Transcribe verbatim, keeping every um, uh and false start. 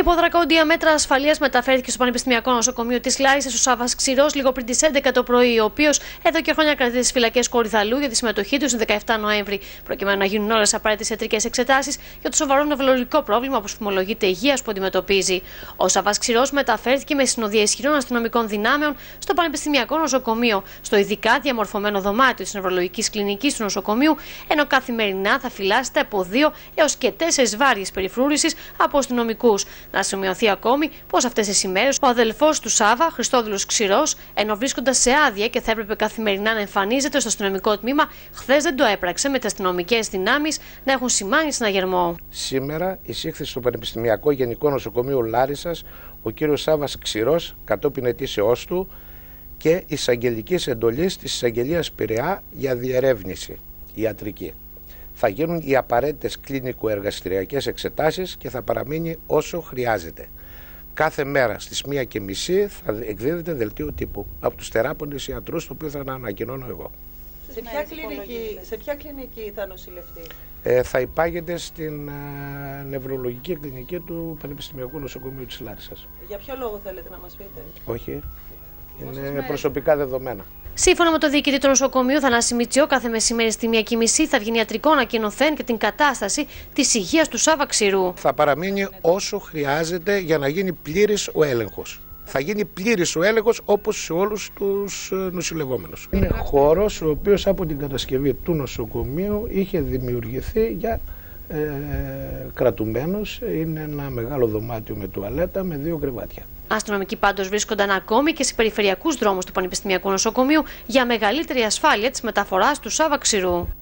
Υπό δρακόντια μέτρα ασφαλείας μεταφέρθηκε στο Πανεπιστημιακό Νοσοκομείο της Λάρισσας ο Σάββας Ξηρός λίγο πριν τις έντεκα το πρωί, ο οποίος εδώ και χρόνια κρατείται στις φυλακές Κορυδαλού για τη συμμετοχή του στις δεκαεφτά Νοέμβρη, προκειμένου να γίνουν όλες απαραίτητες ιατρικές εξετάσεις για το σοβαρό νευρολογικό πρόβλημα, όπως φημολογείται, υγείας που αντιμετωπίζει. Ο Σάββας Ξηρός μεταφέρθηκε με συνοδεία ισχυρών αστυνομικών δυνάμεων στο Πανεπιστημιακό Νοσοκομείο, στο ειδικά διαμορφωμένο δωμάτιο της νευρολογικής κλινικής του νοσοκομείου, ενώ καθημερινά θα φυλάσσεται από δύο έως και τέσσερις βάριες περιφρούρησης από αστυνομικούς. Να σημειωθεί ακόμη πως αυτές τις ημέρες ο αδελφός του Σάβα, Χριστόδουλος Ξηρός, ενώ βρίσκοντας σε άδεια και θα έπρεπε καθημερινά να εμφανίζεται στο αστυνομικό τμήμα, χθες δεν το έπραξε, με τις αστυνομικές δυνάμεις να έχουν σημάνει συναγερμό. Σήμερα εισήχθη στο Πανεπιστημιακό Γενικό Νοσοκομείο Λάρισσας ο κύριος Σάββας Ξηρός κατόπιν αιτήσεώς του και εισαγγελικής εντολής της εισαγγελίας Πειραιά για διερεύνηση ιατρική. Θα γίνουν οι απαραίτητες κλινικο-εργαστηριακές εξετάσεις και θα παραμείνει όσο χρειάζεται. Κάθε μέρα στις μία και μισή θα εκδίδεται δελτίο τύπου από τους τεράποντες ιατρούς, το οποίο θα ανακοινώνω εγώ. Σε ποια, κλινική, σε ποια κλινική θα νοσηλευτεί? Ε, θα υπάγεται στην ε, νευρολογική κλινική του Πανεπιστημιακού Νοσοκομείου της Λάρισσας. Για ποιο λόγο θέλετε να μας πείτε? Όχι, είναι προσωπικά δεδομένα. Σύμφωνα με τον διοικητή του νοσοκομείου, Θανάση Μητσιό, κάθε μεσημέρι στη μία και μισή θα βγει ιατρικό ανακοινωθέν και την κατάσταση της υγείας του Σάββα Ξηρού. Θα παραμείνει όσο χρειάζεται για να γίνει πλήρης ο έλεγχος. Θα γίνει πλήρης ο έλεγχος όπως σε όλους τους νοσηλευόμενους. Είναι χώρος ο οποίος από την κατασκευή του νοσοκομείου είχε δημιουργηθεί για ε, κρατουμένους. Είναι ένα μεγάλο δωμάτιο με τουαλέτα με δύο κρεβάτια. Αστυνομικοί πάντως βρίσκονταν ακόμη και σε περιφερειακούς δρόμους του Πανεπιστημιακού Νοσοκομείου για μεγαλύτερη ασφάλεια της μεταφοράς του Σάββα Ξηρού.